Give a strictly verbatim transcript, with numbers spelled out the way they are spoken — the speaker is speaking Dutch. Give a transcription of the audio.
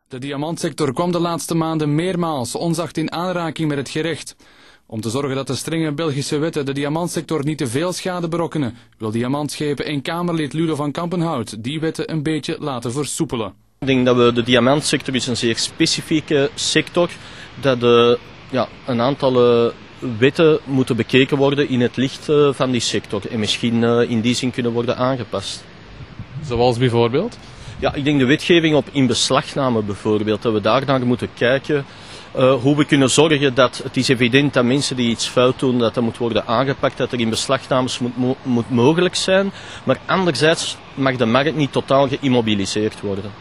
De diamantsector kwam de laatste maanden meermaals onzacht in aanraking met het gerecht. Om te zorgen dat de strenge Belgische wetten de diamantsector niet te veel schade berokkenen, wil Diamantschepen en Kamerlid Ludo van Kampenhout die wetten een beetje laten versoepelen. Ik denk dat we de diamantsector is een zeer specifieke sector, dat de, ja, een aantal uh, wetten moeten bekeken worden in het licht uh, van die sector en misschien uh, in die zin kunnen worden aangepast. Zoals bijvoorbeeld? Ja, ik denk de wetgeving op inbeslagname bijvoorbeeld, dat we daar naar moeten kijken. Uh, hoe we kunnen zorgen dat het is evident dat mensen die iets fout doen, dat dat moet worden aangepakt, dat er inbeslagnames moet, mo moet mogelijk zijn. Maar anderzijds mag de markt niet totaal geïmmobiliseerd worden.